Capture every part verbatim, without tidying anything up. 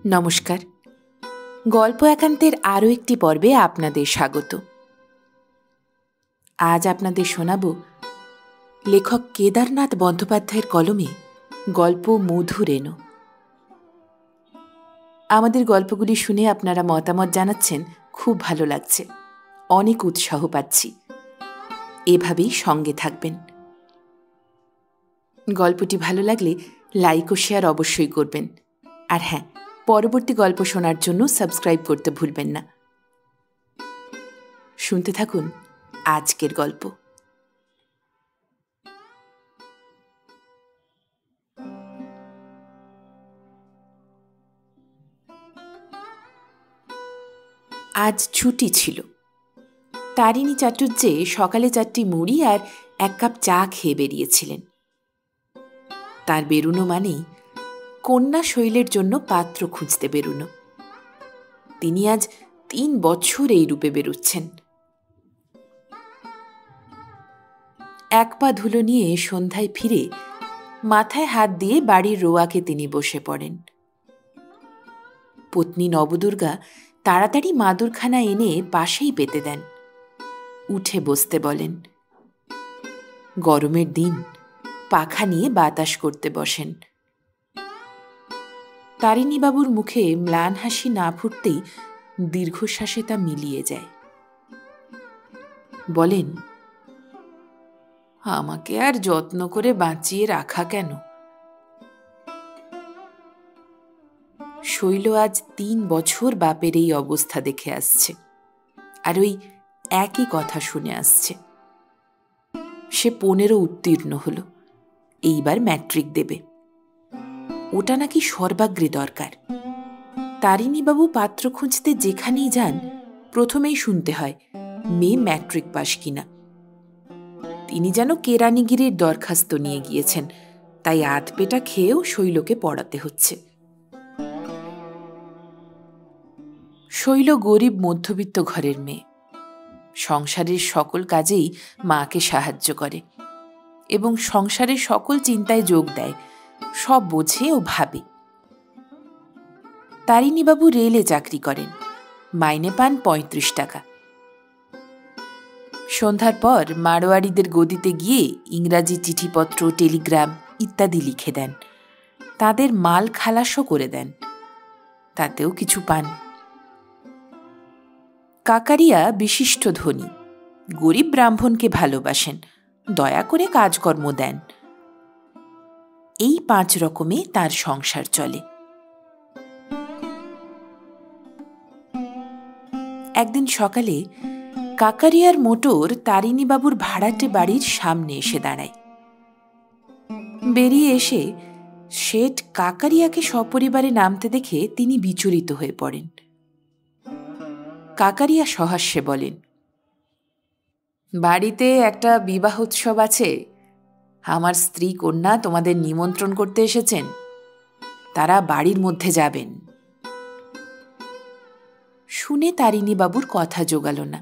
নমস্কার। গল্প একান্তের আরও একটি পর্বে আপনাদের স্বাগত। আজ আপনাদের শোনাব লেখক কেদারনাথ বন্দ্যোপাধ্যায়ের কলমে গল্প মধুরেণু। আমাদের গল্পগুলি শুনে আপনারা মতামত জানাচ্ছেন, খুব ভালো লাগছে, অনেক উৎসাহ পাচ্ছি। এভাবেই সঙ্গে থাকবেন। গল্পটি ভালো লাগলে লাইক ও শেয়ার অবশ্যই করবেন। আর হ্যাঁ, পরবর্তী গল্প শোনার জন্য সাবস্ক্রাইব করতে ভুলবেন না। শুনতে থাকুন আজকের গল্প। আজ ছুটি ছিল। তারিণী চাটুর্যে সকালে চারটি মুড়ি আর এক কাপ চা খেয়ে বেরিয়েছিলেন। তার বেরুনো মানেই কন্যা শৈলের জন্য পাত্র খুঁজতে বেরুনো। তিনি আজ তিন বছর এই রূপে বেরুচ্ছেন। এক পা ধুলো নিয়ে সন্ধ্যায় ফিরে মাথায় হাত দিয়ে বাড়ির রোয়াকে তিনি বসে পড়েন। পত্নী নবদুর্গা তাড়াতাড়ি মাদুরখানা এনে পাশেই পেতে দেন। উঠে বসতে বলেন। গরমের দিন, পাখা নিয়ে বাতাস করতে বসেন। তারিণীবাবুর মুখে ম্লান হাসি না ফুটতেই দীর্ঘশ্বাসে তা মিলিয়ে যায়। বলেন, আমাকে আর যত্ন করে বাঁচিয়ে রাখা কেন? শৈল আজ তিন বছর বাপের এই অবস্থা দেখে আসছে, আর ওই একই কথা শুনে আসছে। সে পনেরো উত্তীর্ণ হল, এইবার ম্যাট্রিক দেবে। ওটা নাকি সর্বাগ্রে দরকার। তারিণীবাবু পাত্র খুঁজতে যেখানেই যান, প্রথমেই শুনতে হয় মেয়ে ম্যাট্রিক পাশ কিনা। তিনি যেন কেরানিগিরির দরখাস্ত নিয়ে গিয়েছেন, তাই আধ পেটা খেয়েও শৈলকে পড়াতে হচ্ছে। শৈল গরিব মধ্যবিত্ত ঘরের মেয়ে। সংসারের সকল কাজেই মাকে সাহায্য করে এবং সংসারের সকল চিন্তায় যোগ দেয়, সব বোঝে ও ভাবে। তারিণীবাবু রেলে চাকরি করেন, মাইনে পান পঁয়ত্রিশ টাকা। সন্ধ্যার পর মারোয়ারিদের গদিতে গিয়ে ইংরাজি চিঠিপত্র, টেলিগ্রাম ইত্যাদি লিখে দেন। তাদের মাল খালাসও করে দেন, তাতেও কিছু পান। কাকারিয়া বিশিষ্ট ধনী, গরিব ব্রাহ্মণকে ভালোবাসেন, দয়া করে কাজকর্ম দেন। এই পাঁচ রকমে তার সংসার চলে। একদিন সকালে কাকারিয়ার মোটর তারিণীবাবুর ভাড়াটে বাড়ির সামনে এসে দাঁড়ায়। বেরিয়ে এসে শেঠ কাকারিয়াকে সপরিবারে নামতে দেখে তিনি বিচলিত হয়ে পড়েন। কাকারিয়া সহাস্যে বলেন, বাড়িতে একটা বিবাহ উৎসব আছে, আমার স্ত্রী কন্যা তোমাদের নিমন্ত্রণ করতে এসেছেন, তারা বাড়ির মধ্যে যাবেন। শুনে তারিণীবাবুর কথা জোগাল না।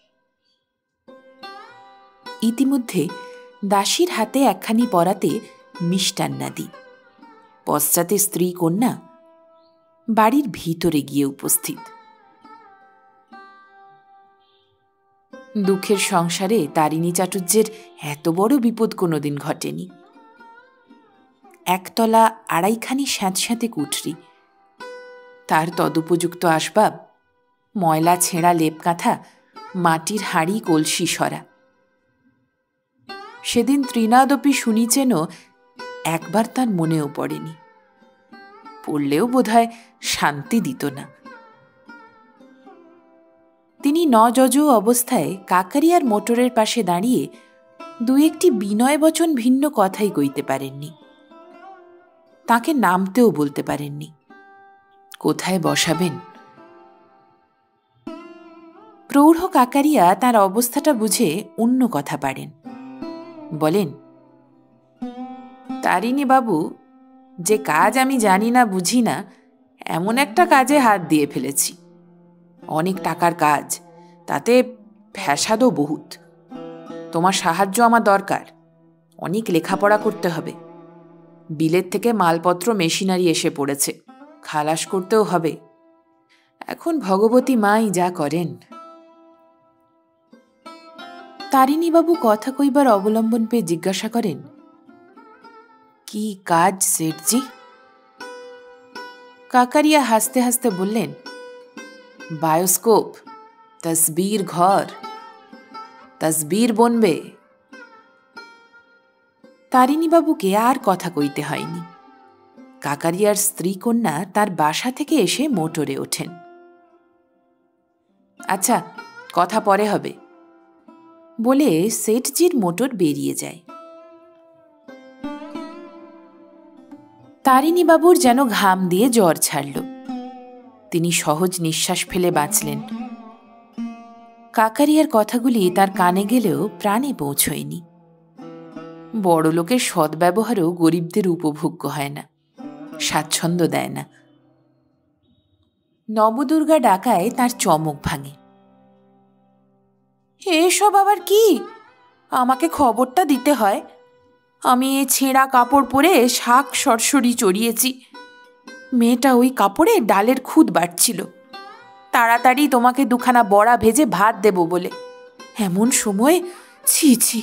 ইতিমধ্যে দাসীর হাতে একখানি পরাতে মিষ্টান্নাদি, পশ্চাতে স্ত্রী কন্যা বাড়ির ভিতরে গিয়ে উপস্থিত। দুঃখের সংসারে তারিণী চাটুর্যের এত বড় বিপদ কোনোদিন ঘটেনি। একতলা আড়াইখানি স্যাঁতস্যাঁতে কুঠরি, তার তদুপযুক্ত আসবাব, ময়লা ছেঁড়া লেপকাঁথা, মাটির হাঁড়ি কলসি সরা। সেদিন ত্রিনাদপি শুনিছেনও একবার তার মনেও পড়েনি, পড়লেও বোধহয় শান্তি দিত না। তিনি নজজ অবস্থায় কাকারিয়ার মোটরের পাশে দাঁড়িয়ে দু একটি বিনয় বচন ভিন্ন কথাই কইতে পারেননি। তাকে নামতেও বলতে পারেননি। কোথায় বসাবেন? প্রৌঢ় কাকারিয়া তার অবস্থাটা বুঝে অন্য কথা পারেন। বলেন, তারিণী বাবু, যে কাজ আমি জানি না বুঝি না, এমন একটা কাজে হাত দিয়ে ফেলেছি। অনেক টাকার কাজ, তাতে ফ্যাসাদও বহুত। তোমার সাহায্য আমার দরকার। অনেক লেখাপড়া করতে হবে। বিলেত থেকে মালপত্র মেশিনারি এসে পড়েছে, খালাস করতেও হবে। এখন ভগবতী মাই যা করেন। তারিণীবাবু কথা কইবার অবলম্বন পেয়ে জিজ্ঞাসা করেন, কি কাজ শেঠজি? কাকারিয়া হাসতে হাসতে বললেন, বায়োস্কোপ, তসবির ঘর, তসবির বনবে। তারিণীবাবুকে আর কথা কইতে হয়নি। কাকারিয়ার স্ত্রী কন্যা তার বাসা থেকে এসে মোটরে ওঠেন। আচ্ছা, কথা পরে হবে বলে শেঠজির মোটর বেরিয়ে যায়। তারিণীবাবুর যেন ঘাম দিয়ে জ্বর ছাড়ল। তিনি সহজ নিঃশ্বাস ফেলে বাঁচলেন। কাকারিয়ার কথাগুলি তার কানে গেলেও প্রাণে পৌঁছয়নি। বড়লোকের সদ্ব্যবহারও গরিবদের উপভোগ্য হয় না, স্বাচ্ছন্দ্য দেয় না। নবদুর্গা ডাকায় তার চমক ভাঙে। এসব আবার কি? আমাকে খবরটা দিতে হয়। আমি এই ছেঁড়া কাপড় পরে শাক সরসরি চড়িয়েছি। মেয়েটা ওই কাপড়ে ডালের খুদ বাটছিল, তাড়াতাড়ি তোমাকে দুখানা বড়া ভেজে ভাত দেব বলে। এমন সময়, ছি ছি।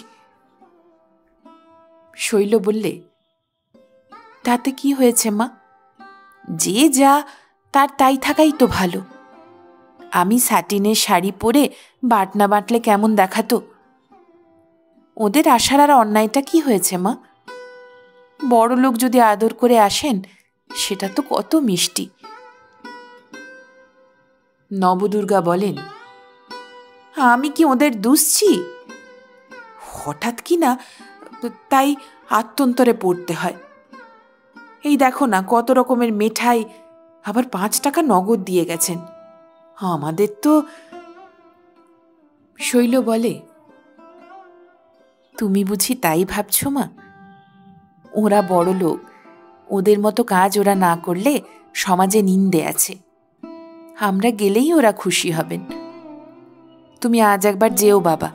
শৈল বললে, তাতে কি হয়েছে মা? যে যা তার তাই থাকাই তো ভালো। আমি স্যাটিনের শাড়ি পরে বাটনা বাটলে কেমন দেখাতো? ওদের আসার আর অন্যায়টা কি হয়েছে মা? বড় লোক যদি আদর করে আসেন, সেটা তো কত মিষ্টি। নবদুর্গা বলেন, আমি কি ওদের দুষছি? হঠাৎ কি না, তাই আত্মন্তরে পড়তে হয়। এই দেখো না, কত রকমের মেঠাই, আবার পাঁচ টাকা নগদ দিয়ে গেছেন। আমাদের তো। শৈল বলে, তুমি বুঝি তাই ভাবছ মা? ওরা বড় লোক, ওদের মতো কাজ ওরা না করলে সমাজে নিন্দে আছে। আমরা গেলেই ওরা খুশি হবেন। তুমি আজ একবার যেও বাবা।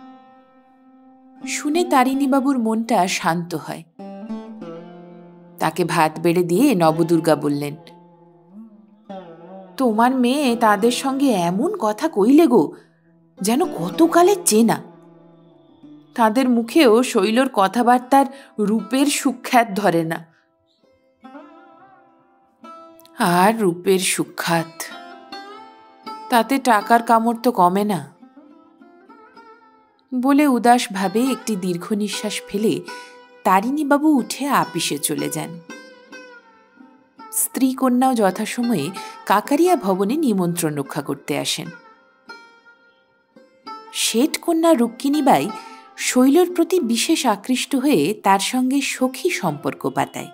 শুনে তারিণীবাবুর মনটা শান্ত হয়। তাকে ভাত বেড়ে দিয়ে নবদুর্গা বললেন, তোমার মেয়ে তাদের সঙ্গে এমন কথা কইলে গো, যেন কতকালের চেনা। তাদের মুখেও শৈলর কথাবার্তার রূপের সুখ্যাত ধরে না। আর রূপের সুখ্যাত, তাতে টাকার কামড় তো কমে না বলে উদাস ভাবে একটি দীর্ঘ নিঃশ্বাস ফেলে তারিণীবাবু উঠে আপিসে চলে যান। স্ত্রী কন্যাও যথাসময়ে কাকারিয়া ভবনে নিমন্ত্রণ রক্ষা করতে আসেন। শেঠ কন্যা রুক্মিণীবাই শৈলর প্রতি বিশেষ আকৃষ্ট হয়ে তার সঙ্গে সখী সম্পর্ক পাতায়।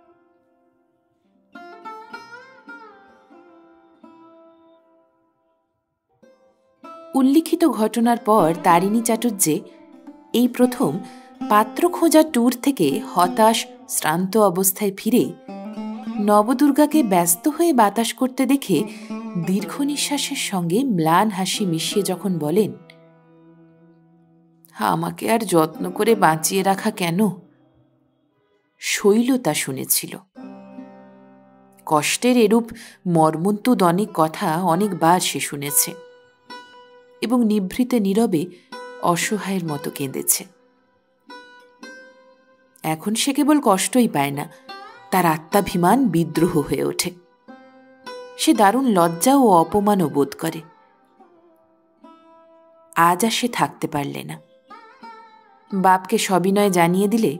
উল্লিখিত ঘটনার পর তারিণী চাটুর্যে এই প্রথম পাত্র খোঁজা ট্যুর থেকে হতাশ শ্রান্ত অবস্থায় ফিরে নবদুর্গাকে ব্যস্ত হয়ে বাতাস করতে দেখে দীর্ঘ নিঃশ্বাসের সঙ্গে ম্লান হাসি মিশিয়ে যখন বলেন, আমাকে আর যত্ন করে বাঁচিয়ে রাখা কেন? শৈল তা শুনেছিল। কষ্টের এরূপ মর্মন্তুদ অনেক কথা অনেকবার সে শুনেছে এবং নিভৃতে নীরবে অসহায়ের মতো কেঁদেছে। এখন সে কেবল কষ্টই পায় না, তার আত্মাভিমান বিদ্রোহ হয়ে ওঠে। সে দারুণ লজ্জা ও অপমানও বোধ করে। আজ আর সে থাকতে পারলে না। বাপকে সবিনয় জানিয়ে দিলে,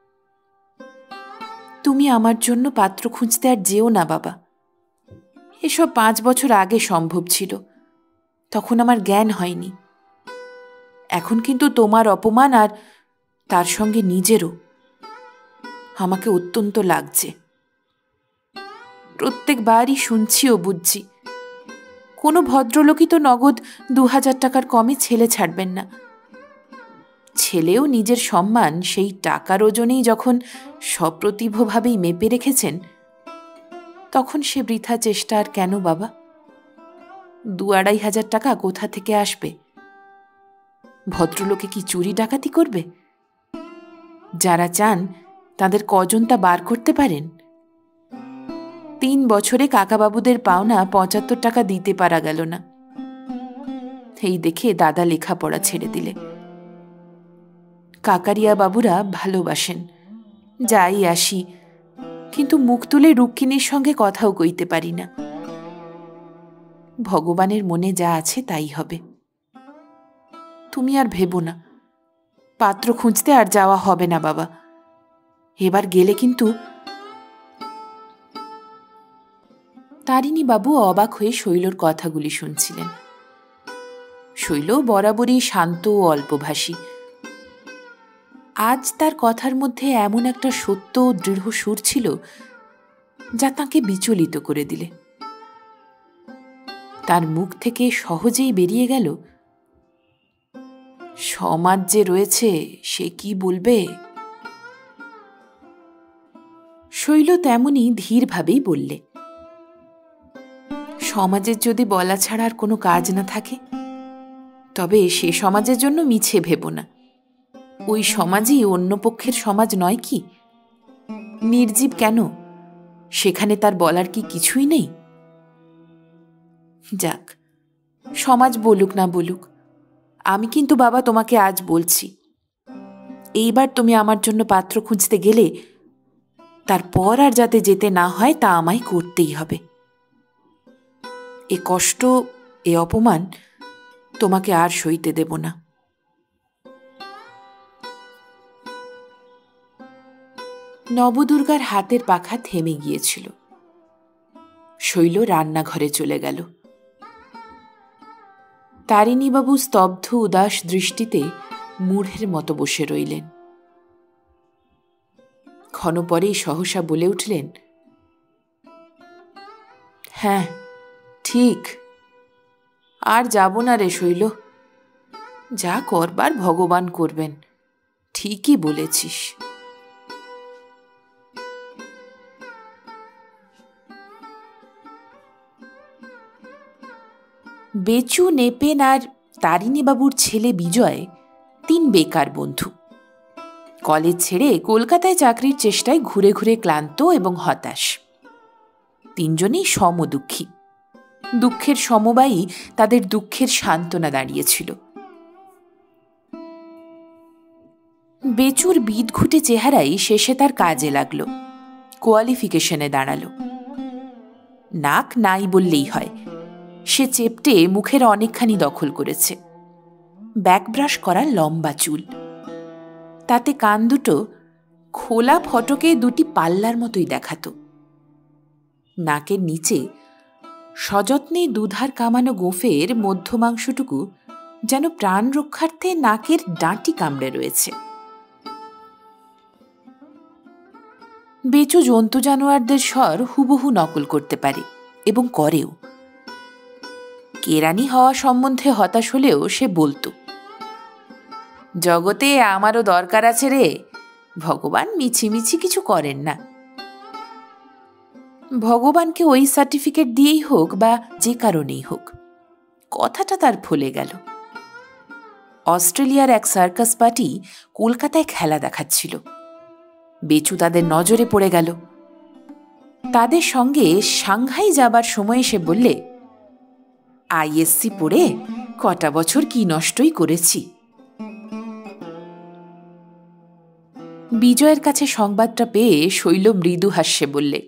তুমি আমার জন্য পাত্র খুঁজতে আর যেও না বাবা। এসব পাঁচ বছর আগে সম্ভব ছিল, তখন আমার জ্ঞান হয়নি। এখন কিন্তু তোমার অপমান আর তার সঙ্গে নিজেরও আমাকে অত্যন্ত লাগছে। প্রত্যেকবারই শুনছি ও বুঝছি, কোনো ভদ্রলোকই তো নগদ দু হাজার টাকার কমে ছেলে ছাড়বেন না। ছেলেও নিজের সম্মান সেই টাকার ওজনেই যখন সপ্রতিভভাবেই মেপে রেখেছেন, তখন সে বৃথা চেষ্টা আর কেন বাবা? দু আড়াই হাজার টাকা কোথা থেকে আসবে? ভদ্রলোকে কি চুরি ডাকাতি করবে? যারা চান তাদের কজন তা বার করতে পারেন? তিন বছরে কাকাবাবুদের পাওনা পঁচাত্তর টাকা দিতে পারা গেল না। এই দেখে দাদা লেখাপড়া ছেড়ে দিলে। কাকারিয়া বাবুরা ভালোবাসেন, যাই আসি, কিন্তু মুখ তুলে রুক্মিণীর সঙ্গে কথাও কইতে পারি না। ভগবানের মনে যা আছে তাই হবে। তুমি আর ভেবো না, পাত্র খুঁজতে আর যাওয়া হবে না বাবা। এবার গেলে কিন্তু। তারিণী বাবু অবাক হয়ে শৈলর কথাগুলি শুনছিলেন। শৈল বরাবরই শান্ত ও অল্পভাষী। আজ তার কথার মধ্যে এমন একটা সত্য ও দৃঢ় সুর ছিল যা তাকে বিচলিত করে দিলে। তার মুখ থেকে সহজেই বেরিয়ে গেল, সমাজ যে রয়েছে সে কি বলবে। শৈল তেমনি ধীরভাবেই বললে, সমাজের যদি বলা ছাড়া আর কোনো কাজ না থাকে, তবে সে সমাজের জন্য মিছে ভেবো না। ওই সমাজই অন্য পক্ষের সমাজ নয় কি? নির্জীব কেন? সেখানে তার বলার কি কিছুই নেই? যাক, সমাজ বলুক না বলুক, আমি কিন্তু বাবা তোমাকে আজ বলছি, এইবার তুমি আমার জন্য পাত্র খুঁজতে গেলে তারপর আর যাতে যেতে না হয় তা আমায় করতেই হবে। এ কষ্ট, এ অপমান তোমাকে আর সইতে দেব না। নবদুর্গার হাতের পাখা থেমে গিয়েছিল। শৈল রান্নাঘরে চলে গেল। তারিণীবাবু স্তব্ধ উদাস দৃষ্টিতে মূঢ়ের মতো বসে রইলেন। ক্ষণ পরেই সহসা বলে উঠলেন, হ্যাঁ ঠিক, আর যাব না রে শৈল। যা করবার ভগবান করবেন, ঠিকই বলেছিস। বেচু, নেপেন আর তারিণীবাবুর ছেলে বিজয় তিন বেকার বন্ধু। কলেজ ছেড়ে কলকাতায় চাকরির চেষ্টায় ঘুরে ঘুরে ক্লান্ত এবং হতাশ। তিনজনেই সমদুঃখী। দুঃখের সমবায়ই তাদের দুঃখের সান্ত্বনা দাঁড়িয়েছিল। বেচুর বিদঘুটে চেহারাই শেষে তার কাজে লাগলো, কোয়ালিফিকেশনে দাঁড়ালো। নাক নাই বললেই হয়, সে চেপটে মুখের অনেকখানি দখল করেছে। ব্যাকব্রাশ করা লম্বা চুল, তাতে কান দুটো খোলা ফটকে দুটি পাল্লার মতোই দেখাতো। নাকের নিচে সযত্নে দুধার কামানো গোঁফের মধ্যমাংশটুকু যেন প্রাণ রক্ষার্থে নাকের ডাঁটি কামড়ে রয়েছে। বেচু জন্তু জানোয়ারদের স্বর হুবহু নকল করতে পারে এবং করেও। কেরানি হওয়া সম্বন্ধে হতাশ হলেও সে বলতো, জগতে আমারও দরকার আছে রে, ভগবান মিছিমিছি কিছু করেন না। ভগবানকে ওই সার্টিফিকেট দিয়েই হোক বা যে কারণেই হোক, কথাটা তার ফলে গেল। অস্ট্রেলিয়ার এক সার্কাস পার্টি কলকাতায় খেলা দেখাচ্ছিল। বেচু তাদের নজরে পড়ে গেল। তাদের সঙ্গে সাংহাই যাবার সময় সে বললে, আইএসসি পড়ে কটা বছর কি নষ্টই করেছি। বিজয়ের কাছে সংবাদটা পেয়ে শৈল মৃদু হাস্যে বললে,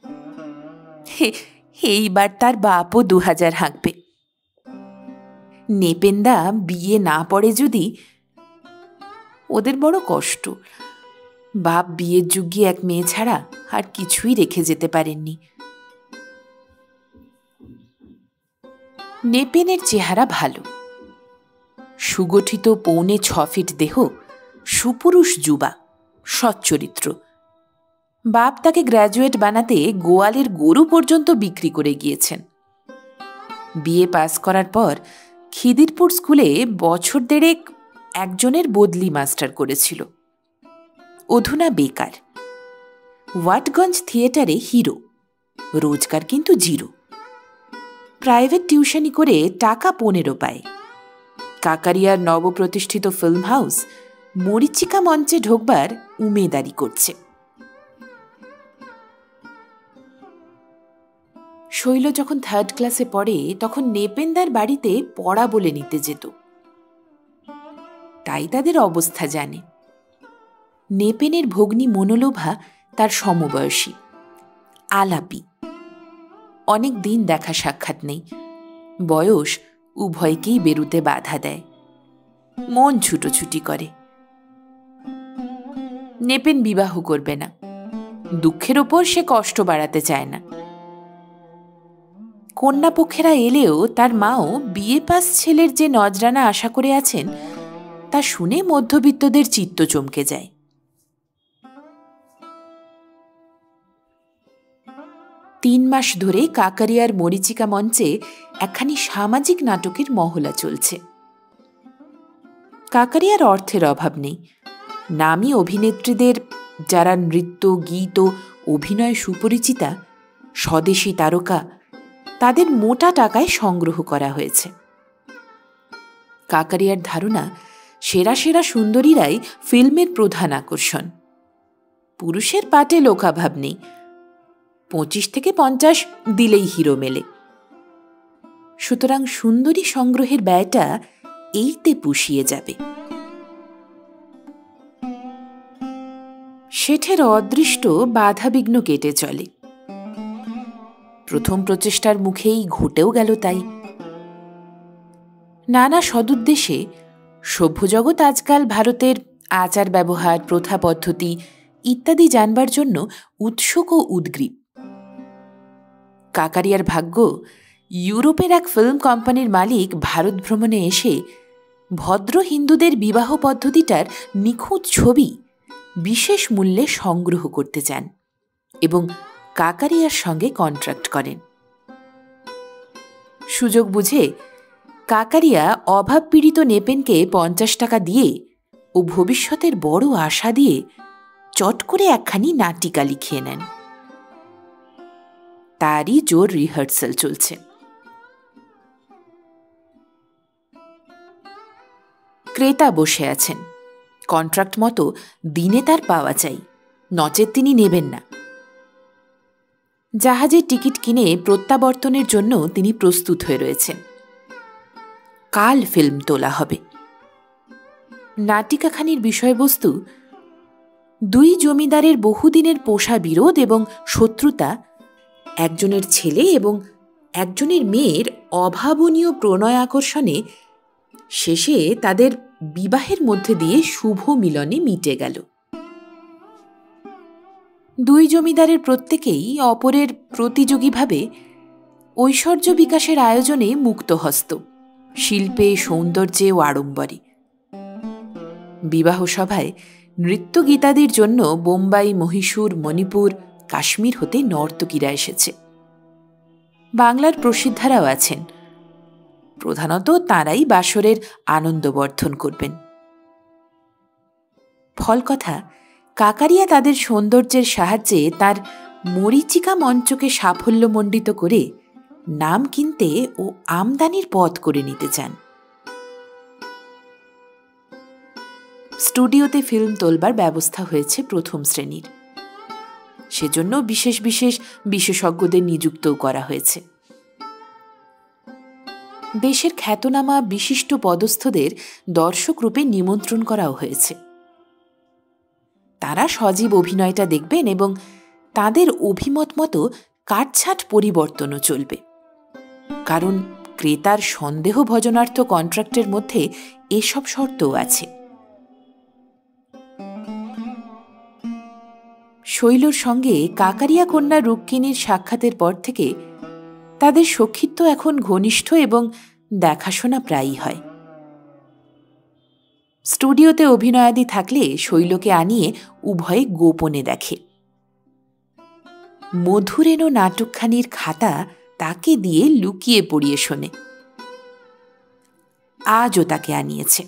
এইবার তার বাপও দু হাজার হাঁকবে। নেপেন্দা বিয়ে না পড়ে যদি, ওদের বড় কষ্ট। বাপ বিয়ের যুগে এক মেয়ে ছাড়া আর কিছুই রেখে যেতে পারেননি। নেপেনের চেহারা ভালো, সুগঠিত পৌনে ছ ফিট দেহ, সুপুরুষ যুবা, সচ্চরিত্র। বাপ তাকে গ্র্যাজুয়েট বানাতে গোয়ালের গরু পর্যন্ত বিক্রি করে গিয়েছেন। বিএ পাস করার পর খিদিরপুর স্কুলে বছর দেড়েক একজনের বদলি মাস্টার করেছিল। অধুনা বেকার। ওয়াটগঞ্জ থিয়েটারে হিরো, রোজগার কিন্তু জিরো। প্রাইভেট টিউশনি করে টাকা পনেরো পায়। কাকারিয়ার নবপ্রতিষ্ঠিত ফিল্ম হাউস মরিচিকা মঞ্চে ঢোকবার উমেদারি করছে। শৈল যখন থার্ড ক্লাসে পড়ে তখন নেপেনদার বাড়িতে পড়া বলে নিতে যেত, তাই তাদের অবস্থা জানে। নেপেনের ভগ্নী মনোলোভা তার সমবয়সী, আলাপি। অনেক দিন দেখা সাক্ষাৎ নেই, বয়স উভয়কেই বেরুতে বাধা দেয়, মন ছুটোছুটি করে। নেপেন বিবাহ করবে না, দুঃখের ওপর সে কষ্ট বাড়াতে চায় না। কন্যাপক্ষেরা এলেও তার মাও বিয়ে পাস ছেলের যে নজরানা আশা করে আছেন তা শুনে মধ্যবিত্তদের চিত্ত চমকে যায়। তিন মাস ধরে কাকারিয়ার মরীচিকা মঞ্চে একখানি সামাজিক নাটকের মহলা চলছে। কাকারিয়ার অর্থের অভাব নেই, নামী অভিনেত্রীদের, যারা নৃত্য, গীত ও অভিনয় সুপরিচিতা, স্বদেশী তারকা, তাদের মোটা টাকায় সংগ্রহ করা হয়েছে। কাকারিয়ার ধারণা সেরা সেরা সুন্দরীরাই ফিল্মের প্রধান আকর্ষণ। পুরুষের পাটে লোকাভাব নেই, পঁচিশ থেকে পঞ্চাশ দিলেই হিরো মেলে। সুতরাং সুন্দরী সংগ্রহের ব্যয়টা এইতে পুষিয়ে যাবে। শেঠের অদৃষ্ট বাধাবিঘ্ন কেটে চলে। প্রথম প্রচেষ্টার মুখেই ঘটেও গেল তাই। নানা সদুদ্দেশে সভ্যজগৎ আজকাল ভারতের আচার ব্যবহার, প্রথা পদ্ধতি ইত্যাদি জানবার জন্য উৎসুক ও উদ্গ্রীব। কাকারিয়ার ভাগ্য, ইউরোপের এক ফিল্ম কোম্পানির মালিক ভারত ভ্রমণে এসে ভদ্র হিন্দুদের বিবাহ পদ্ধতিটার নিখুঁত ছবি বিশেষ মূল্যে সংগ্রহ করতে চান এবং কাকারিয়ার সঙ্গে কন্ট্রাক্ট করেন। সুযোগ বুঝে কাকারিয়া অভাব পীড়িত নেপেনকে পঞ্চাশ টাকা দিয়ে ও ভবিষ্যতের বড় আশা দিয়ে চট করে একখানি নাটিকা লিখিয়ে নেন। তারই জোর রিহার্সাল চলছে। ক্রেতা বসে আছেন, কন্ট্রাক্ট মতো দিনে তার পাওয়া চাই, নচেত তিনি নেবেন না। জাহাজের টিকিট কিনে প্রত্যাবর্তনের জন্য তিনি প্রস্তুত হয়ে রয়েছেন। কাল ফিল্ম তোলা হবে। নাটিকাখানির বিষয়বস্তু দুই জমিদারের বহুদিনের পোষা বিরোধ এবং শত্রুতা, একজনের ছেলে এবং একজনের মেয়ের অভাবনীয় প্রণয় আকর্ষণে শেষে তাদের বিবাহের মধ্যে দিয়ে শুভ মিলনে মিটে গেল। দুই জমিদারের প্রত্যেকেই অপরের প্রতিযোগীভাবে ঐশ্বর্য বিকাশের আয়োজনে মুক্তহস্ত, শিল্পে, সৌন্দর্যে ও আড়ম্বরে। বিবাহ সভায় নৃত্যগীতাদির জন্য বোম্বাই, মহীশূর, মণিপুর, কাশ্মীর হতে নর্তকীরা এসেছে। বাংলার প্রসিদ্ধারাও আছেন। প্রধানত তাঁরাই বাসরের আনন্দবর্ধন করবেন। ফলকথা, কাকারিয়া তাদের সৌন্দর্যের সাহায্যে তার মরীচিকা মঞ্চকে সাফল্যমণ্ডিত করে নাম কিনতে ও আমদানির পথ করে নিতে চান। স্টুডিওতে ফিল্ম তোলবার ব্যবস্থা হয়েছে প্রথম শ্রেণীর। সেজন্য বিশেষ বিশেষ বিশেষজ্ঞদের নিযুক্তও করা হয়েছে। দেশের খ্যাতনামা বিশিষ্ট পদস্থদের দর্শক রূপে নিমন্ত্রণ করাও হয়েছে। তারা সজীব অভিনয়টা দেখবেন এবং তাদের অভিমত মতো কাটছাঁট পরিবর্তনও চলবে, কারণ ক্রেতার সন্দেহ ভজনার্থ কন্ট্রাক্টের মধ্যে এসব শর্তও আছে। শৈলর সঙ্গে কাকারিয়া কন্যা রুক্মিণীর সাক্ষাতের পর থেকে তাদের সখ্যিত্ব এখন ঘনিষ্ঠ এবং দেখাশোনা প্রায়ই হয়। স্টুডিওতে অভিনয়াদি থাকলে শৈলকে আনিয়ে উভয়ে গোপনে দেখে। মধুরেনো নাটকখানির খাতা তাকে দিয়ে লুকিয়ে পড়িয়ে শোনে। আজও তাকে আনিয়েছে।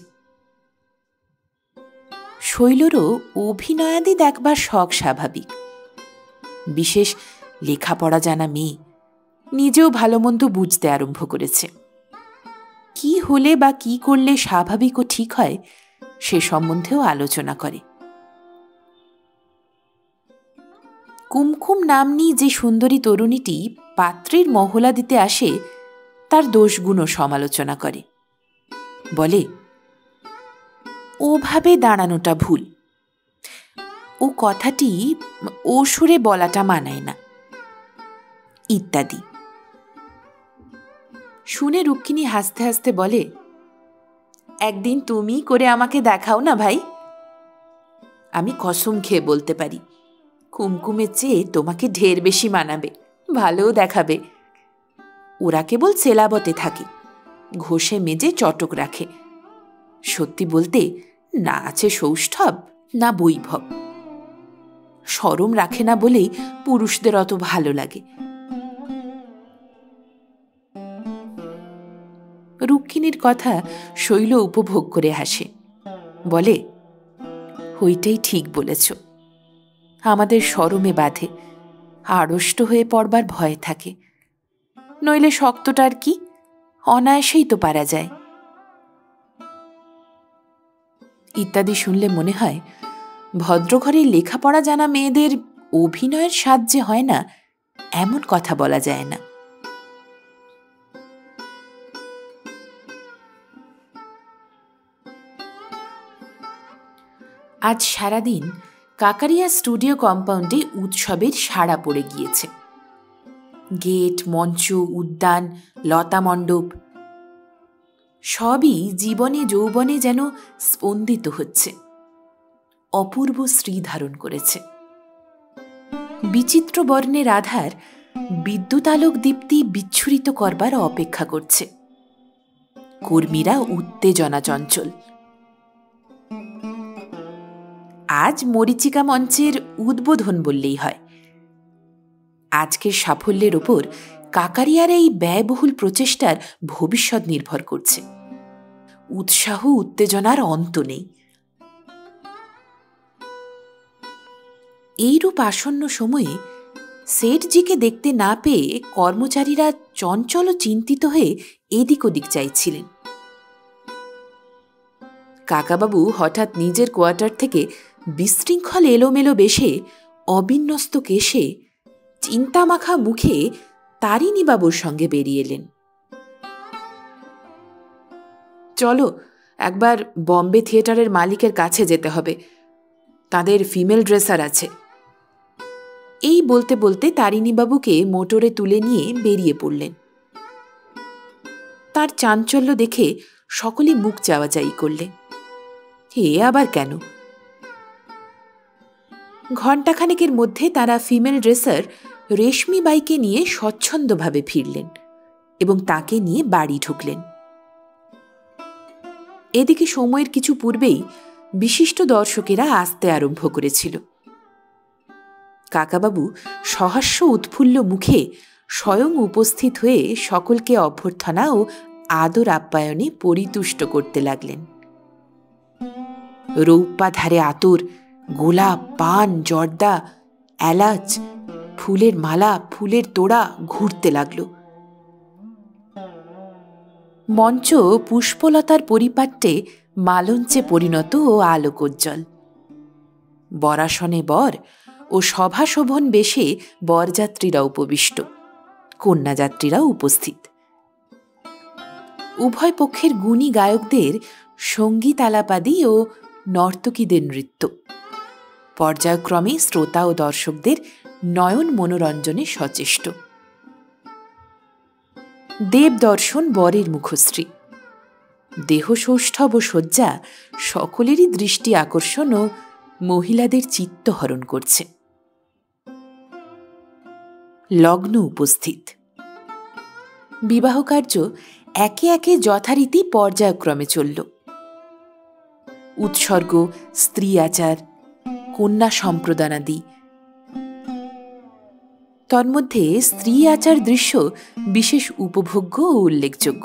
শৈলরও অভিনয়াদি দেখবার শখ স্বাভাবিক। বিশেষ লেখাপড়া জানা মেয়ে, নিজেও ভালো মন্দ বুঝতে আরম্ভ করেছে। কি হলে বা কি করলে স্বাভাবিক ও ঠিক হয় সে সম্বন্ধেও আলোচনা করে। কুমকুম নাম্নী যে সুন্দরী তরুণীটি পাত্রীর মহলা দিতে আসে তার দোষগুণও সমালোচনা করে, বলে ওভাবে দাঁড়ানোটা ভুল, ও কথাটি ও সুরে বলাটা মানায় না, ইত্যাদি। শুনে রুক্মিণী হাসতে হাসতে বলে, একদিন তুমি করে আমাকে দেখাও না ভাই। আমি কসম খেয়ে বলতে পারি, কুমকুমের চেয়ে তোমাকে ঢের বেশি মানাবে, ভালোও দেখাবে। ওরা কেবল সেলাবতে থাকে, ঘষে মেজে চটক রাখে। সত্যি বলতে না আছে সৌষ্ঠব না বৈভব, শরম রাখে না বলেই পুরুষদের অত ভালো লাগে। রুক্মিণীর কথা শৈল উপভোগ করে হাসে, বলে, ওইটাই ঠিক বলেছ। আমাদের শরমে বাঁধে, আড়ষ্ট হয়ে পড়বার ভয় থাকে, নইলে শক্তটার কি, অনায়াসেই তো পারা যায়। ইত্যাদি শুনলে মনে হয় ভদ্রঘরের লেখাপড়া জানা মেয়েদের অভিনয়ের স্বাদ যে হয় না, এমন কথা বলা যায় না। আজ সারাদিন কাকারিয়া স্টুডিও কম্পাউন্ডে উৎসবের সাড়া পড়ে গিয়েছে। গেট, মঞ্চ, উদ্যান, লতা মণ্ডপ সবই জীবনে যৌবনে যেন স্পন্দিত হচ্ছে, অপূর্ব শ্রী ধারণ করেছে। বিচিত্র বর্ণের আধার বিদ্যুতালোক দীপ্তি বিচ্ছুরিত করবার অপেক্ষা করছে। কর্মীরা উত্তেজনা চঞ্চল। আজ মরীচিকা মঞ্চের উদ্বোধন বললেই হয়। আজকের সাফল্যের ওপর কাকারিয়ার এই ব্যয়বহুল প্রচেষ্টার ভবিষ্যৎ নির্ভর করছে। উৎসাহ উত্তেজনার অন্ত নেই। এইরূপ আসন্ন সময়ে সেঠজিকে দেখতে না পেয়ে কর্মচারীরা চঞ্চল ও চিন্তিত হয়ে এদিক ওদিক চাইছিলেন। কাকাবাবু হঠাৎ নিজের কোয়ার্টার থেকে বিশৃঙ্খল এলোমেলো বেশে, অবিন্যস্ত কেশে, চিন্তামাখা মুখে তারিণীবাবুর সঙ্গে বেরিয়ে এলেন। চলো একবার বম্বে থিয়েটারের মালিকের কাছে যেতে হবে, তাদের ফিমেল ড্রেসার আছে। এই বলতে বলতে তারিণীবাবুকে মোটরে তুলে নিয়ে বেরিয়ে পড়লেন। তার চাঞ্চল্য দেখে সকলে মুখ চাওয়াচাই করলে, এ আবার কেন? ঘণ্টাখানেকের মধ্যে তারা ফিমেল ড্রেসার রেশমি বাইকে নিয়ে স্বচ্ছন্দভাবে ফিরলেন এবং তাকে নিয়ে বাড়ি ঢুকলেন। এদিকে সময়ের কিছু পূর্বেই বিশিষ্ট দর্শকেরা আসতে আরম্ভ করেছিল। কাকাবাবু সহাস্য উৎফুল্ল মুখে স্বয়ং উপস্থিত হয়ে সকলকে অভ্যর্থনা ও আদর আপ্যায়নে পরিতুষ্ট করতে লাগলেন। রৌপ্যা ধারে আতর, গোলাপ, পান, জর্দা, এলাচ, ফুলের মালা, ফুলের তোড়া ঘুরতে লাগল। মঞ্চ পুষ্পলতার পরিপাট্যে মালঞ্চে পরিণত ও আলোকোজ্জ্বল। বরাসনে বর ও সভাশোভন বেশে বরযাত্রীরা উপবিষ্ট, কন্যাযাত্রীরা উপস্থিত। উভয় পক্ষের গুণী গায়কদের সঙ্গীত আলাপাদি ও নর্তকীদের নৃত্য পর্যায়ক্রমে শ্রোতা ও দর্শকদের নয়ন মনোরঞ্জনে সচেষ্ট। দেব দর্শন বরের মুখশ্রী, দেহ সৌষ্ঠব ও সজ্জা সকলেরই দৃষ্টি আকর্ষণ ও মহিলাদের চিত্ত হরণ করছে। লগ্ন উপস্থিত। বিবাহকার্য একে একে যথারীতি পর্যায়ক্রমে চলল। উৎসর্গ, স্ত্রী আচার, কন্যা সম্প্রদানাদি। তন্মধ্যে স্ত্রী আচার দৃশ্য বিশেষ উপভোগ্য ও উল্লেখযোগ্য।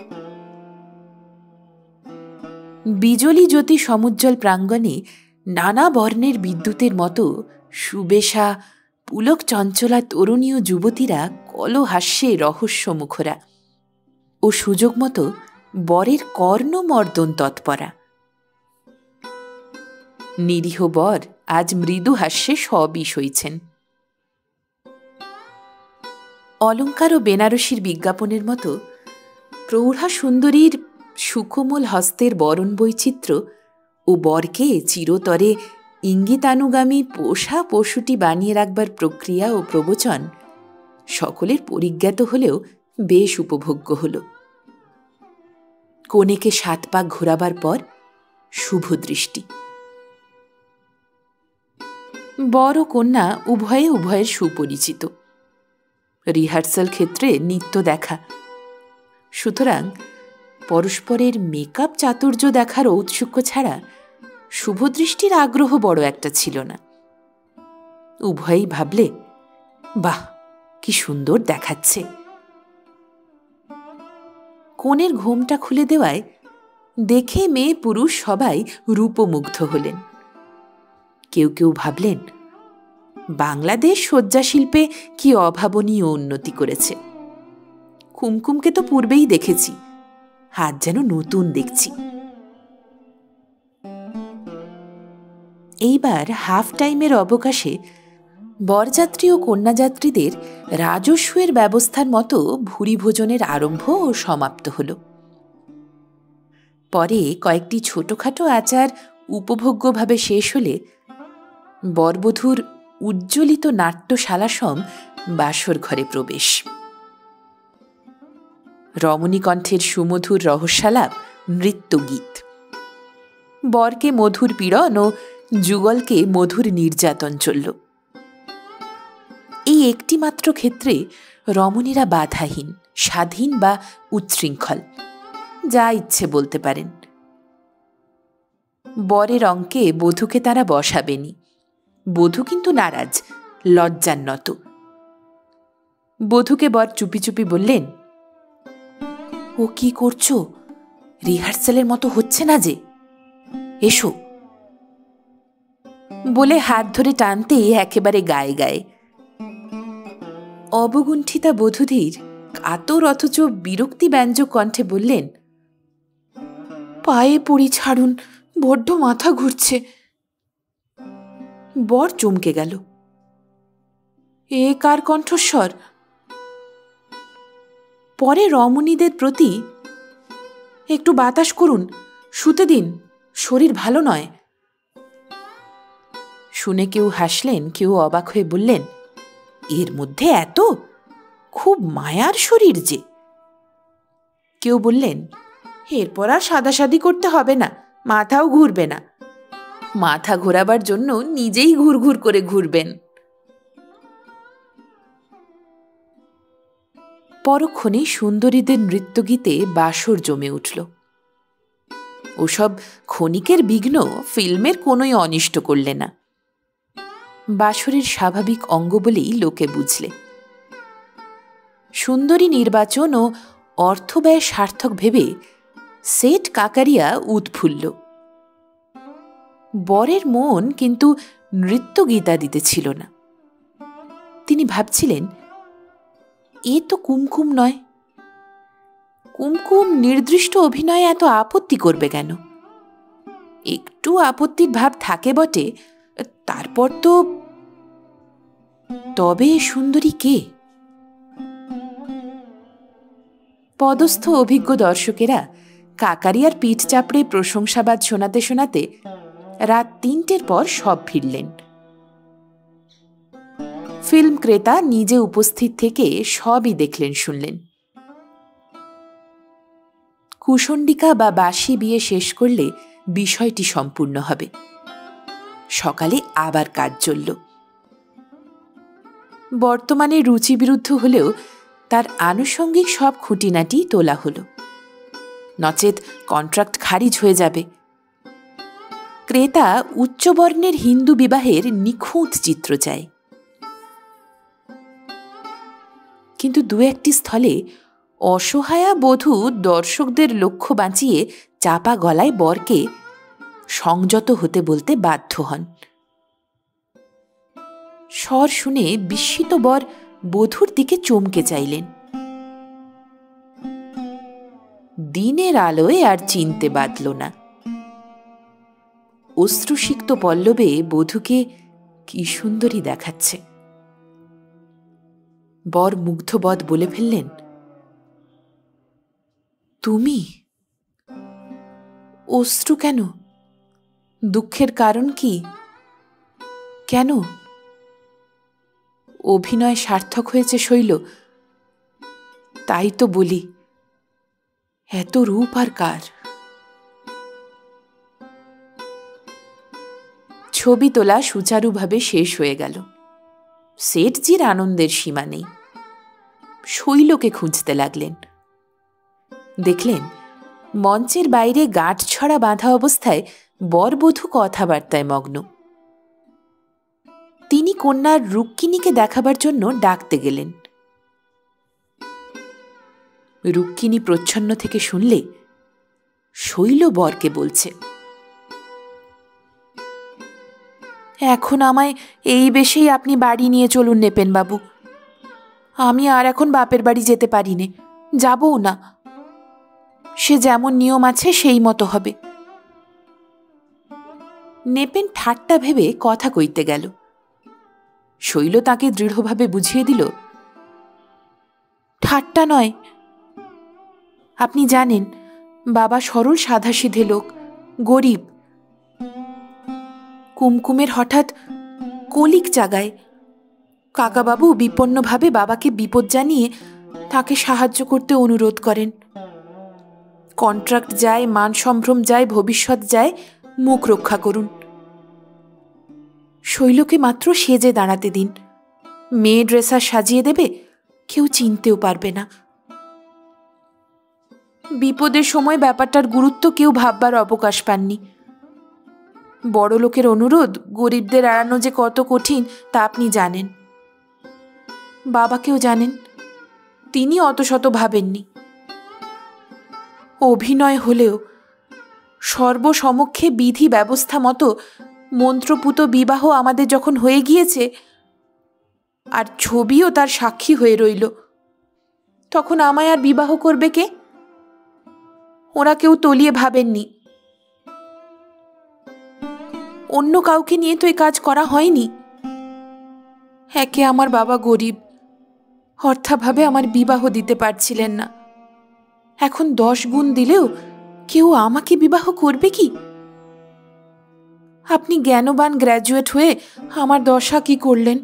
বিজলী জ্যোতি সমুজ্জ্বল প্রাঙ্গণে নানা বর্ণের বিদ্যুতের মতো সুবেশা পুলক চঞ্চলা তরুণীয় যুবতীরা কলহাস্যে রহস্য মুখরা ও সুযোগ মতো বরের কর্ণমর্দন তৎপরা। নিরীহ বর আজ মৃদু হাস্যে সবই সইছেন। অলঙ্কার ও বেনারসির বিজ্ঞাপনের মতো প্রৌঢ়া সুন্দরীর সুকোমল হস্তের বরণ বৈচিত্র্য ও বরকে চিরতরে ইঙ্গিতানুগামী পোষা পশুটি বানিয়ে রাখবার প্রক্রিয়া ও প্রবচন সকলের পরিজ্ঞাত হলেও বেশ উপভোগ্য হল। কনেকে সাত পাক ঘোরাবার পর শুভ দৃষ্টি। বর ও কন্যা উভয়ে উভয়ের সুপরিচিত, রিহার্সাল ক্ষেত্রে নিত্য দেখা, সুতরাং পরস্পরের মেকআপ চাতুর্য দেখার ঔৎসুক্য ছাড়া শুভদৃষ্টির আগ্রহ বড় একটা ছিল না। উভয়েই ভাবলে, বাহ, কি সুন্দর দেখাচ্ছে। কনের ঘোমটা খুলে দেওয়ায় দেখে মেয়ে পুরুষ সবাই রূপমুগ্ধ হলেন। কেউ কেউ ভাবলেন, বাংলাদেশ শয্যাশিল্পে কি অভাবনীয় উন্নতি করেছে। কুমকুমকে তো পূর্বেই দেখেছি, আজ যেন নতুন দেখছি। এইবার হাফ টাইমের অবকাশে বরযাত্রী ও কন্যাযাত্রীদের রাজস্বের ব্যবস্থার মতো ভুরি ভোজনের আরম্ভ ও সমাপ্ত হল। পরে কয়েকটি ছোটখাটো আচার উপভোগ্যভাবে শেষ হলে বরবধূর উজ্জ্বলিত নাট্যশালাসম বাসর ঘরে প্রবেশ। রমণীকণ্ঠের সুমধুর রহস্যালাপ, নৃত্যগীত, বরকে মধুর পীড়ন ও যুগলকে মধুর নির্যাতন চলল। এই একটি মাত্র ক্ষেত্রে রমণীরা বাধাহীন, স্বাধীন বা উচ্ছৃঙ্খল, যা ইচ্ছে বলতে পারেন। বরের অঙ্কে বধূকে তারা বসাবেনি। বধূ কিন্তু নারাজ, লজ্জান্নত। বধূকে বর চুপি চুপি বললেন, ও কি করছো? রিহার্সালের মতো হচ্ছে না যে, এসো। বলে হাত ধরে টানতে একেবারে গায়ে গায়ে। অবগুণ্ঠিতা বধূধীর কাতর অথচ বিরক্তিব্যঞ্জক কণ্ঠে বললেন, পায়ে পড়ি, ছাড়ুন, বড্ড মাথা ঘুরছে। বর চমকে গেল। এ কার কণ্ঠস্বর? পরে রমণীদের প্রতি, একটু বাতাস করুন, শুতে দিন, শরীর ভালো নয়। শুনে কেউ হাসলেন, কেউ অবাক হয়ে বললেন, এর মধ্যে এত? খুব মায়ার শরীর যে। কেউ বললেন, এরপর আর সাদাসাদি করতে হবে না, মাথাও ঘুরবে না। মাথা ঘোরাবার জন্য নিজেই ঘুরঘুর করে ঘুরবেন। পরক্ষণে সুন্দরীদের নৃত্যগীতে বাসর জমে উঠল। ওসব ক্ষণিকের বিঘ্ন ফিল্মের কোনোই অনিষ্ট করলে না। বাসরের স্বাভাবিক অঙ্গ বলেই লোকে বুঝলে। সুন্দরী নির্বাচন ও অর্থব্যয় সার্থক ভেবে সেট কাকারিয়া উৎফুল্ল। বরের মন কিন্তু নৃত্যগীতা দিতেছিল না। তিনি ভাবছিলেন, এ তো কুমকুম নয়। কুমকুম নির্দিষ্ট অভিনয়ে এত আপত্তি করবে কেন? একটু আপত্তির ভাব থাকে বটে, তারপর তো। তবে সুন্দরী কে? পদস্থ অভিজ্ঞ দর্শকেরা কাকারিয়ার পিঠ চাপড়ে প্রশংসাবাদ শোনাতে শোনাতে রাত তিনটের পর সব ফিরলেন। ফিল্ম ক্রেতা নিজে উপস্থিত থেকে সবই দেখলেন, শুনলেন। কুশণ্ডিকা বা বাসি বিয়ে শেষ করলে বিষয়টি সম্পূর্ণ হবে। সকালে আবার কাজ চলল। বর্তমানে রুচিবিরুদ্ধ হলেও তার আনুষঙ্গিক সব খুঁটিনাটি তোলা হলো, নচেত কন্ট্রাক্ট খারিজ হয়ে যাবে। ক্রেতা উচ্চবর্ণের হিন্দু বিবাহের নিখুঁত চিত্র চায়। কিন্তু দু একটি স্থলে অসহায়া বধূ দর্শকদের লক্ষ্য বাঁচিয়ে চাপা গলায় বরকে সংযত হতে বলতে বাধ্য হন। স্বর শুনে বিস্মিত বর বধূর দিকে চমকে চাইলেন। দিনের আলোয় আর চিনতে বাধল না। অশ্রুসিক্ত পল্লবে বধূকে কি সুন্দরী দেখাচ্ছে। বর মুগ্ধবৎ বলে ফেললেন, তুমি? অশ্রু কেন? দুঃখের কারণ কি? কেন? অভিনয় সার্থক হয়েছে শৈল, তাই তো বলি, এত রূপ আর কার। ছবি তোলা সুচারুভাবে শেষ হয়ে গেল। সেঠজির আনন্দের সীমা নেই। শৈলকে খুঁজতে লাগলেন। দেখলেন মঞ্চের বাইরে গাঁট ছড়া বাঁধা অবস্থায় বরবধূ কথাবার্তায় মগ্ন। তিনি কন্যার রুক্মিণীকে দেখাবার জন্য ডাকতে গেলেন। রুক্মিণী প্রচ্ছন্ন থেকে শুনলে শৈল বরকে বলছে, এখন আমায় এই বেশেই আপনি বাড়ি নিয়ে চলুন নেপেন বাবু। আমি আর এখন বাপের বাড়ি যেতে পারি নে, যাবও না। সে যেমন নিয়ম আছে সেই মতো হবে। নেপেন ঠাট্টা ভেবে কথা কইতে গেল। শৈল তাকে দৃঢ়ভাবে বুঝিয়ে দিল, ঠাট্টা নয়। আপনি জানেন বাবা সরল সাধাসিধে লোক, গরিব। কুমকুমের হঠাৎ কলিক জাগায়। কাকাবাবু বিপন্নভাবে বাবাকে বিপদ জানিয়ে তাকে সাহায্য করতে অনুরোধ করেন। কন্ট্রাক্ট যায়, মান সম্ভ্রম যায়, ভবিষ্যৎ যায়, মুখ রক্ষা করুন। শৈলকে মাত্র সেজে দাঁড়াতে দিন, মেয়ে ড্রেসার সাজিয়ে দেবে, কেউ চিনতেও পারবে না। বিপদের সময় ব্যাপারটার গুরুত্ব কেউ ভাববার অবকাশ পাননি। বড় লোকের অনুরোধ গরিবদের এড়ানো যে কত কঠিন তা আপনি জানেন। বাবাকেও জানেন, তিনি অত শত ভাবেননি। অভিনয় হলেও সর্বসমক্ষে বিধি ব্যবস্থা মতো মন্ত্রপুত বিবাহ আমাদের যখন হয়ে গিয়েছে, আর ছবিও তার সাক্ষী হয়ে রইল, তখন আমায় আর বিবাহ করবে কে? ওরা কেউ তলিয়ে ভাবেননি। অন্য কাউকে নিয়ে তো এই কাজ করা হয়নি। একে আমার বাবা গরিব, অর্থাভাবে আমার বিবাহ দিতে পারছিলেন না। এখন দশ গুণ দিলেও কেউ আমাকে বিবাহ করবে কি? আপনি জ্ঞানবান গ্র্যাজুয়েট হয়ে আমার দশা কি করলেন?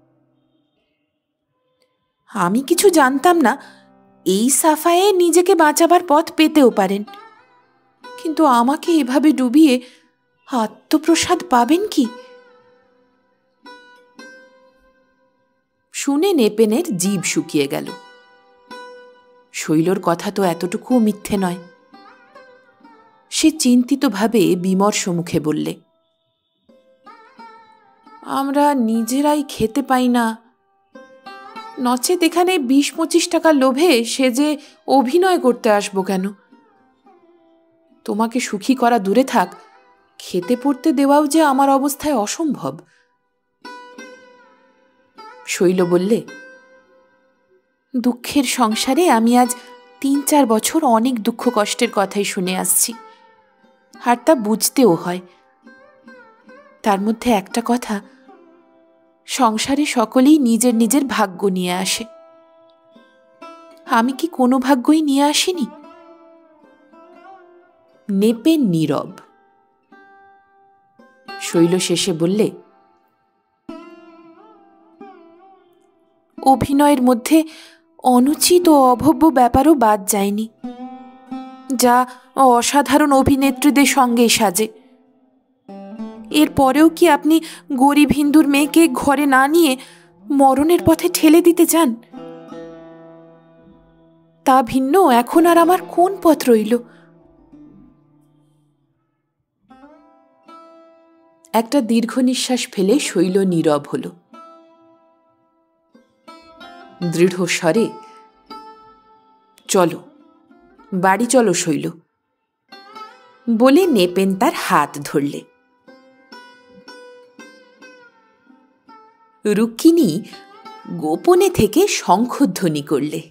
আমি কিছু জানতাম না, এই সাফায়ে নিজেকে বাঁচাবার পথ পেতেও পারেন, কিন্তু আমাকে এভাবে ডুবিয়ে আত্মপ্রসাদ পাবেন কি? শুনে নেপেনের জিভ শুকিয়ে গেল। শৈলর কথা তো এতটুকুও মিথ্যে নয়। সে চিন্তিতভাবে বিমর্ষ মুখে বললে, আমরা নিজেরাই খেতে পাই না, নচেত এখানে বিশ পঁচিশ টাকা লোভে সেজে অভিনয় করতে আসবো কেন? তোমাকে সুখী করা দূরে থাক, খেতে পড়তে দেওয়াও যে আমার অবস্থায় অসম্ভব। শৈল বললে, দুঃখের সংসারে আমি আজ তিন চার বছর অনেক দুঃখ কষ্টের কথাই শুনে আসছি, আর তা বুঝতেও হয়। তার মধ্যে একটা কথা, সংসারে সকলেই নিজের নিজের ভাগ্য নিয়ে আসে। আমি কি কোনো ভাগ্যই নিয়ে আসিনি? নেপেন নীরব। শৈল শেষে বললে, অভিনয়ের মধ্যে অনুচিত ও অভব্য ব্যাপারও বাদ যায়নি, যা অসাধারণ অভিনেত্রীদের সঙ্গে সাজে। এরপরেও কি আপনি গরিব হিন্দুর মেয়েকে ঘরে না নিয়ে মরণের পথে ঠেলে দিতে চান? তা ভিন্ন এখন আর আমার কোন পথ রইল? একটা দীর্ঘ নিঃশ্বাস ফেলে শৈল নীরব হল। দৃঢ় স্বরে, চলো বাড়ি চলো শৈল, বলে নেপেন তার হাত ধরলে। রুক্মিণী গোপনে থেকে শঙ্খধ্বনি করলে।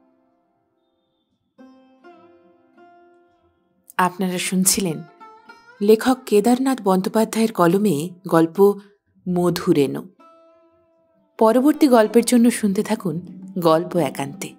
আপনারা শুনছিলেন লেখক কেদারনাথ বন্দ্যোপাধ্যায়ের কলমে গল্প মধুরেণু। পরবর্তী গল্পের জন্য শুনতে থাকুন গল্প একান্তে।